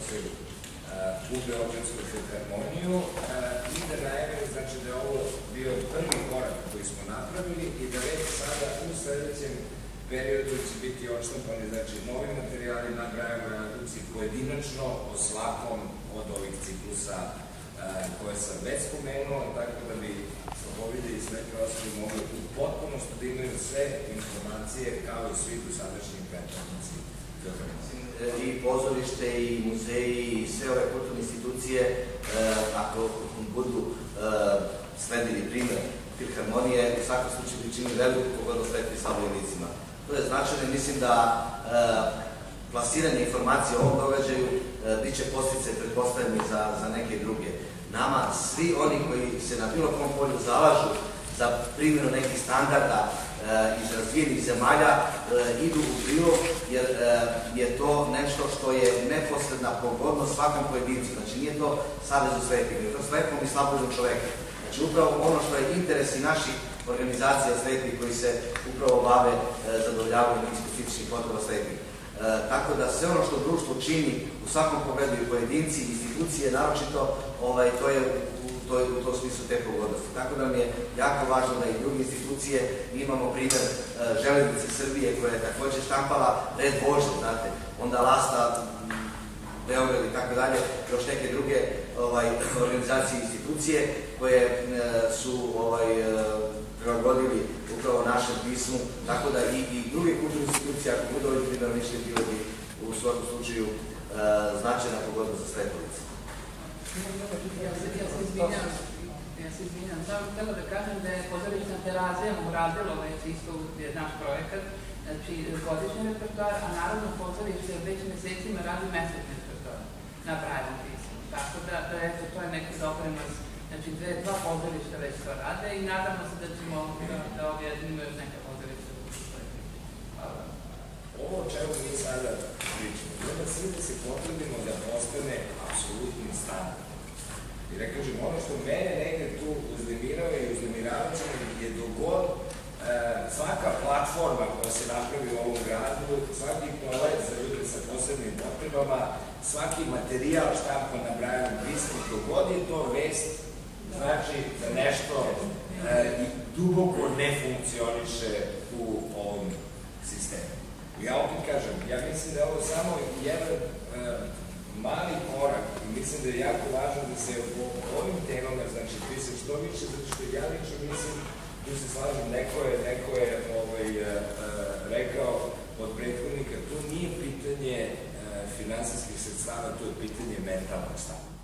smestili u Beogradsku filharmoniju i da najavim, znači da je ovo bio prvi korak koji smo napravili i da već sada u sledećem periodu će biti odštampani, znači novi materijali na Brajevoj Raduci pojedinačno o svakom od ovih ciklusa koje sam već spomenuo, tako da bi Sloboviде i sve prostori mogli u potpunosti da imaju sve informacije kao i svi dosadašnji predstavnici filharmonije. I pozorište, i muzeji, i sve ove kulturne institucije, ako budu sledili primer filharmonije, u svakom slučaju bi čini veliku pogodnost rekli slabim licima. To je značajno i mislim da plasiranje informacije o ovom događaju biće postice pretpostavljeni za neke druge. Nama, svi oni koji se na bilo kom polju zalažu za primjenu nekih standarda iz razvijenih zemalja, idu u prilog, jer je to nešto što je neposredna pogodnost svakom pojedincu. Znači, nije to savezu slepih, je to slepom i slabom čoveka. Znači, upravo ono što je interes i naših organizacija slepih koji se upravo bave zadovoljavanjem nekih specifičnih potreba slepih. Tako da sve ono što društvo čini u svakom pogledu i pojedinci, institucije, naročito, to je u tom smislu te pogodnosti. Tako da mi je jako važno da i druge institucije, imamo primjer Železnice Srbije koja je takođe štampala red vožnje, znate, onda Lasta, Beograd i tako dalje, još neke druge organizacije i institucije koje su prilagodili upravo našem pismu, tako da i druge kulturne institucije, ako budu ovih primjera mišljenja, bilo bi u svakom slučaju značajna pogodnost za Slepovice. Ja se izvinjam, samo htjela da kažem da je Pozorišna Terazija uradila isto naš projekat, znači godišnji repertoar, a Narodno pozorište već mesecima radi mesečni repertoar na Brajevom pismu. Tako da to je neki doprinos, znači dva pozorišta već to rade i nadamo se da ćemo da objedinimo još neka pozorišta. Hvala. Ovo o čemu mi sada pričamo, treba svi da se potrudimo da postane apsolutni standard. I da kažem, ono što mene negde tu uznemirava i uznemiravat ćemo je dogod svaka platforma koja se napravi u ovom gradu, svaki toalet za ljude sa posebnim potrebama, svaki materijal štampan na Brajevom pismu, dogod je to vest, znači da nešto duboko ne funkcioniše u ovom sistemu. Ja opet kažem, ja mislim da je ovo samo jedan mali korak i mislim da je jako važno da se o ovim temama, znači, pisam što više, zato što ja lično mislim, tu se slažem, neko je rekao od prethodnika, to nije pitanje finansijskih sredstava, to je pitanje mentalnog stava.